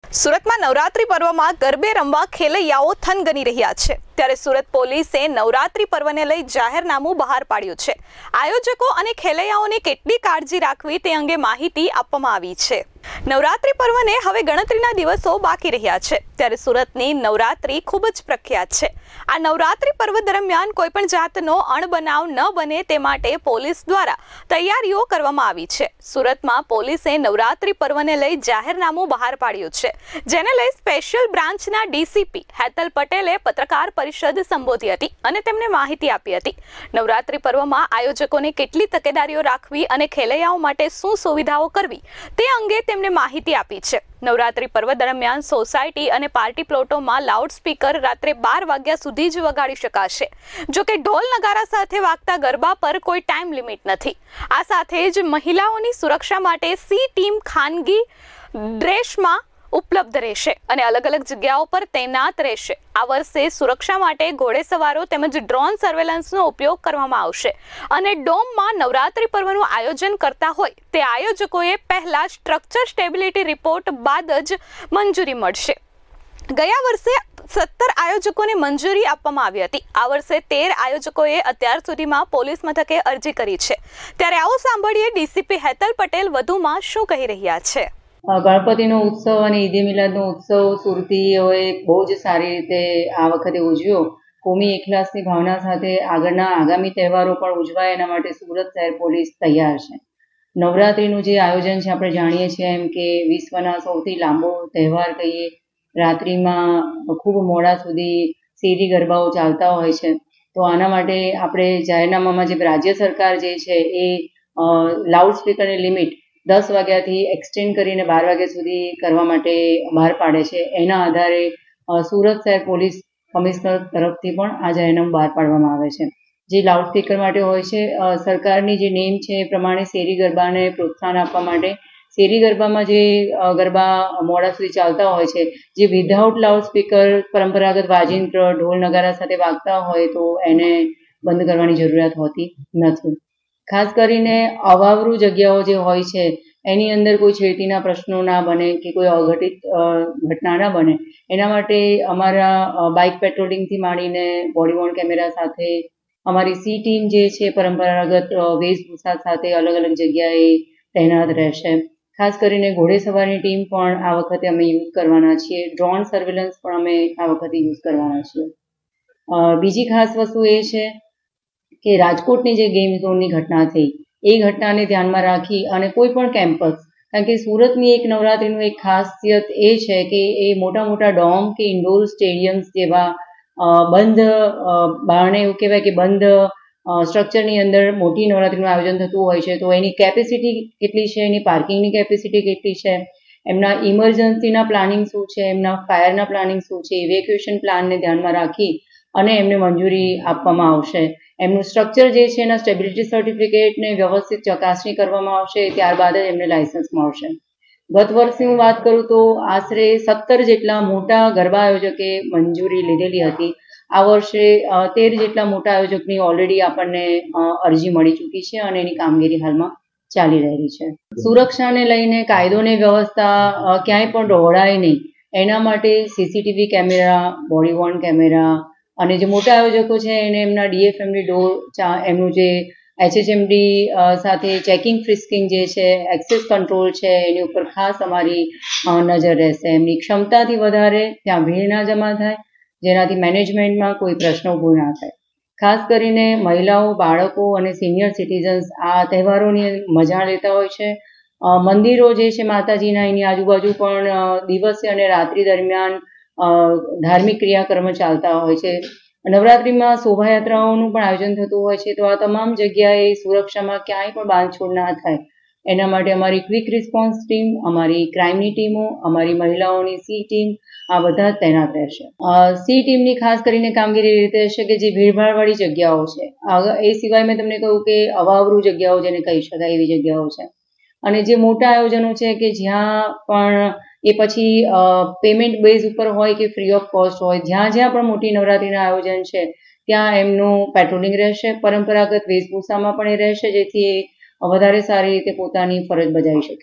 સુરતમાં નવરાત્રી પર્વમાં ગરબે રમવા ખેલૈયાઓ થનગની રહ્યા છે ત્યારે સુરત પોલીસે નવરાત્રી પર્વને લઈ જાહેરનામું બહાર પાડ્યું છે। આયોજકો અને ખેલૈયાઓને કેટલી કાળજી રાખવી તે અંગે માહિતી આપવામાં આવી છે। નવરાત્રી પર્વને હવે ગણતરીના દિવસો બાકી રહ્યા છે ત્યારે સુરતની નવરાત્રી ખૂબ જ પ્રખ્યાત છે। આ નવરાત્રી પર્વ દરમિયાન કોઈ પણ જાતનો અણબનાવ ન બને તે માટે પોલીસ દ્વારા તૈયારીઓ કરવામાં આવી છે। સુરતમાં પોલીસે નવરાત્રી પર્વને લઈ જાહેરનામું બહાર પાડ્યું છે, જેને લઈ સ્પેશિયલ બ્રાન્ચના ડીસીપી હેતલ પટેલે પત્રકાર પરિષદ સંબોધી હતી અને તેમને માહિતી આપી હતી। નવરાત્રી પર્વમાં આયોજકોને કેટલી તકેદારીઓ રાખવી અને ખેલૈયાઓ માટે શું સુવિધાઓ કરવી તે અંગે તેમણે માહિતી આપી છે। નવરાત્રી પર્વ દરમિયાન સોસાયટી અને પાર્ટી પ્લોટોમાં લાઉડ સ્પીકર રાત્રે 12 વાગ્યા સુધી જ વગાડી શકાશે। જો કે ઢોલ નગારા સાથે વાગતા ગરબા પર કોઈ ટાઈમ લિમિટ નથી। આ સાથે જ મહિલાઓની સુરક્ષા માટે સી ટીમ ખાનગી ડ્રેસમાં ઉપલબ્ધ રહેશે અને અલગ અલગ જગ્યાઓ પર તૈનાત રહેશે। આ વર્ષે સુરક્ષા માટે ઘોડેસવારો તેમજ ડ્રોન સર્વેલન્સનો ઉપયોગ કરવામાં આવશે અને ડોમમાં નવરાત્રી પર્વનું આયોજન કરતા હોય તે આયોજકોએ પહેલા સ્ટ્રક્ચર સ્ટેબિલિટી રિપોર્ટ બાદ જ મંજૂરી મળશે। ગયા વર્ષે 17 આયોજકોને મંજૂરી આપવામાં આવી હતી। આ વર્ષે 13 આયોજકોએ અત્યાર સુધીમાં પોલીસ મથકે અરજી કરી છે। ત્યારે આવો સાંભળીએ ડીસીપી હેતલ પટેલ વધુમાં શું કહી રહ્યા છે। ગણપતિનો ઉત્સવ અને ઈદ એ મિલાદનો ઉત્સવ સુરતીઓએ બહુ જ સારી રીતે આ વખતે ઉજવ્યો। કોમી એકલાસની ભાવના સાથે આગળના આગામી તહેવારો પણ ઉજવાય એના માટે સુરત શહેર પોલીસ તૈયાર છે। નવરાત્રિનું જે આયોજન છે આપણે જાણીએ છીએ એમ કે વિશ્વના સૌથી લાંબો તહેવાર કહીએ। રાત્રિમાં ખૂબ મોડા સુધી શેરી ગરબાઓ ચાલતા હોય છે। તો આના માટે આપણે જાહેરનામામાં જે રાજ્ય સરકાર જે છે એ લાઉડ સ્પીકરની લિમિટ 10 વાગ્યાથી એક્સટેન્ડ કરીને 12 વાગ્યા સુધી કરવા માટે બહાર પાડે છે। એના આધારે સુરત શહેર પોલીસ કમિશનર તરફથી પણ આ જાહેરનામું બહાર પાડવામાં આવે છે। જે લાઉડ સ્પીકર માટે હોય છે, સરકારની જે નેમ છે એ પ્રમાણે શેરી ગરબાને પ્રોત્સાહન આપવા માટે શેરી ગરબામાં જે ગરબા મોડા સુધી ચાલતા હોય છે, જે વિધાઉટ લાઉડ સ્પીકર પરંપરાગત વાજિંત્ર ઢોલ નગારા સાથે વાગતા હોય તો એને બંધ કરવાની જરૂરિયાત હોતી નથી। ખાસ કરીને અવાવરૂ જગ્યાઓ જે હોય છે એની અંદર કોઈ છેડતીના પ્રશ્નો ના બને કે કોઈ અઘટિત ઘટના ના બને એના માટે અમારા બાઇક પેટ્રોલિંગથી માંડીને બોડી વોર્ન કેમેરા સાથે અમારી સી ટીમ જે છે પરંપરાગત વેશભૂષા સાથે અલગ અલગ જગ્યાએ તૈનાત રહેશે। ખાસ કરીને ઘોડેસવારની ટીમ પણ આ વખતે અમે યુઝ કરવાના છીએ। ડ્રોન સર્વેલન્સ પણ અમે આ વખતે યુઝ કરવાના છીએ। બીજી ખાસ વસ્તુ એ છે કે રાજકોટની જે ગેમ ઝોનની ઘટના થઈ એ ઘટનાને ધ્યાનમાં રાખી અને કોઈ પણ કેમ્પસ, કારણ કે સુરતની એક નવરાત્રિનું એક ખાસિયત એ છે કે એ મોટા મોટા ડોમ કે ઇન્ડોર સ્ટેડિયમ્સ જેવા બંધ બારણે એવું કહેવાય કે બંધ સ્ટ્રક્ચરની અંદર મોટી નવરાત્રિનું આયોજન થતું હોય છે। તો એની કેપેસિટી કેટલી છે, એની પાર્કિંગની કેપેસિટી કેટલી છે, એમના ઇમરજન્સીના પ્લાનિંગ શું છે, એમના ફાયરના પ્લાનિંગ શું છે, ઇવેક્યુએશન પ્લાનને ધ્યાનમાં રાખી અને એમને મંજૂરી આપવામાં આવશે। એમનું સ્ટ્રક્ચર જે છે એના સ્ટેબિલિટી સર્ટિફિકેટને વ્યવસ્થિત ચકાસણી કરવામાં આવશે, ત્યારબાદ જ એમને લાયસન્સ મળશે। ગત વર્ષની હું વાત કરું તો આશરે 17 જેટલા મોટા ગરબા આયોજકે મંજૂરી લીધેલી હતી। આ વર્ષે 13 જેટલા મોટા આયોજકની ઓલરેડી આપણને અરજી મળી ચૂકી છે અને એની કામગીરી હાલમાં ચાલી રહેલી છે। સુરક્ષાને લઈને કાયદો ને વ્યવસ્થા ક્યાંય પણ ડહોળાય નહીં એના માટે CCTV camera, body worn camera અને જે મોટા આયોજકો છે એને એમના ડીએફએમડી ડોર, એમનું જે એચએચએમડી સાથે ચેકિંગ ફ્રિસ્કિંગ જે છે, એક્સેસ કંટ્રોલ છે, એની ઉપર ખાસ અમારી નજર રહેશે। એમની ક્ષમતાથી વધારે ત્યાં ભીડ ના જમા થાય જેનાથી મેનેજમેન્ટમાં કોઈ પ્રશ્ન ઊભો ના થાય। ખાસ કરીને મહિલાઓ, બાળકો અને સિનિયર સિટીઝન્સ આ તહેવારોની મજા લેતા હોય છે। મંદિરો જે છે માતાજીના એની આજુબાજુ પણ દિવસે અને રાત્રિ દરમિયાન ધાર્મિક ક્રિયાકર્મ ચાલતા હોય છે। નવરાત્રિમાં શોભાયાત્રાઓનું પણ આયોજન થતું હોય છે। તો આ તમામ જગ્યાએ સુરક્ષામાં ક્યાંય પણ બાંધછોડ ના થાય એના માટે અમારી ક્વિક રિસ્પોન્સ ટીમ, અમારી ક્રાઇમની ટીમો, અમારી મહિલાઓની સી ટીમ આ બધા તૈનાત રહેશે। સી ટીમની ખાસ કરીને કામગીરી એ રીતે હશે કે જે ભીડભાડવાળી જગ્યાઓ છે, એ સિવાય મેં તમને કહ્યું કે અવાવરૂ જગ્યાઓ જેને કહી શકાય એવી જગ્યાઓ છે અને જે મોટા આયોજનો છે કે જ્યાં પણ એ પછી પેમેન્ટ બેઝ ઉપર હોય કે ફ્રી ઓફ કોસ્ટ હોય, જ્યાં જ્યાં પણ મોટી નવરાત્રિના આયોજન છે ત્યાં એમનું પેટ્રોલિંગ રહેશે। પરંપરાગત વેશભૂષામાં પણ એ રહેશે જેથી એ વધારે સારી રીતે પોતાની ફરજ બજાવી શકે।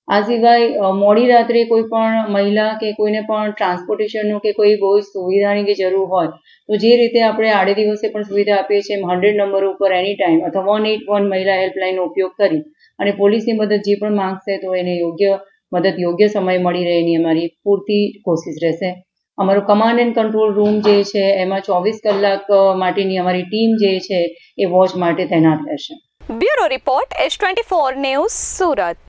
આ સિવાય મોડી રાત્રે કોઈ પણ મહિલા કે કોઈને પણ ટ્રાન્સપોર્ટેશનનું કે કોઈ બહુ જ સુવિધાની કે જરૂર હોય તો જે રીતે આપણે આડે દિવસે પણ સુવિધા આપીએ છીએ 100 નંબર ઉપર એની ટાઈમ અથવા 181 મહિલા હેલ્પલાઇનનો ઉપયોગ કરી અને પોલીસની મદદ જે પણ માંગશે તો એને યોગ્ય મદદ યોગ્ય સમય મળી રહે એની અમારી પૂરતી કોશિશ રહેશે. અમારો કમાન્ડ એન્ડ કંટ્રોલ રૂમ જે છે એમાં 24 કલાક માટેની અમારી ટીમ જે છે એ વોચ માટે તૈનાત રહેશે. Bureau report S24 news Surat.